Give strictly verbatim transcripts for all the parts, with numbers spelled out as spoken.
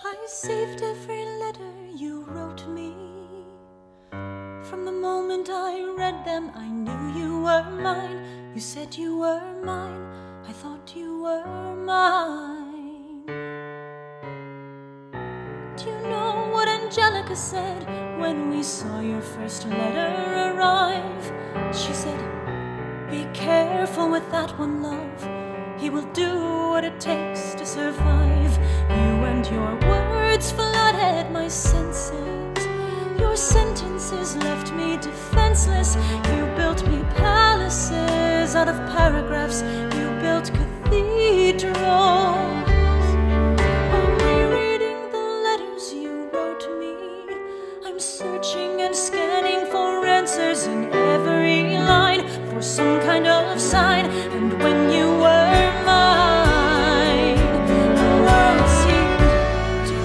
I saved every letter you wrote me. From the moment I read them, I knew you were mine. You said you were mine, I thought you were mine. Do you know what Angelica said when we saw your first letter arrive? She said, "Be careful with that one, love. He will do what it takes to survive." You and your words flooded my senses. Your sentences left me defenseless. You built me palaces out of paragraphs. You built cathedrals. I'm rereading the letters you wrote me. I'm searching and scanning for answers in every line, for some kind of sign. And when you were mine, the world seemed to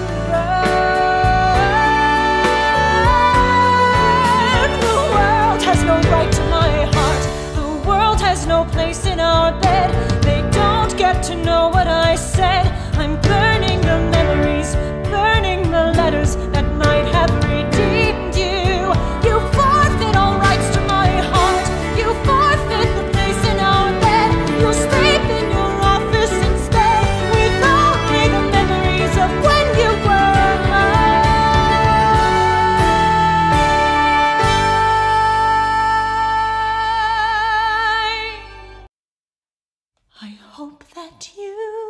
burn. The world has no right to my heart. The world has no place in our bed. They don't get to know what I said. I'm burning the memories, burning the letters that might have redeemed you. You forfeit all rights to my heart. You forfeit the place in our bed. You'll sleep in your office instead, with only the memories of when you were mine. I hope that you